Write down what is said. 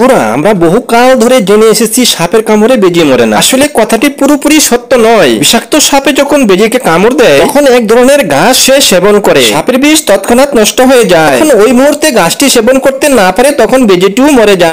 আমরা বহুকাল ধরে জেনে এসেছি সাপের কামড়ে বেজি মরে না। আসলে কথাটি পুরোপুরি সত্য নয়। বিষাক্ত সাপে যখন বেজিকে কামড় দেয় তখন এক ধরনের ঘাস সে সেবন করে, সাপের বিষ তৎক্ষণাৎ নষ্ট হয়ে যায়। ওই মুহূর্তে ঘাসটি সেবন করতে না পারে তখন বেজিটিও মরে যায়।